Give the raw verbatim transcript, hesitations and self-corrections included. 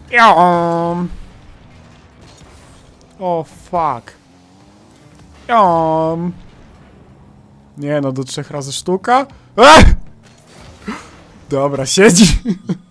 Jom. O, fuck. Jom. Nie no, do trzech razy sztuka. Ech! Dobra, siedzi.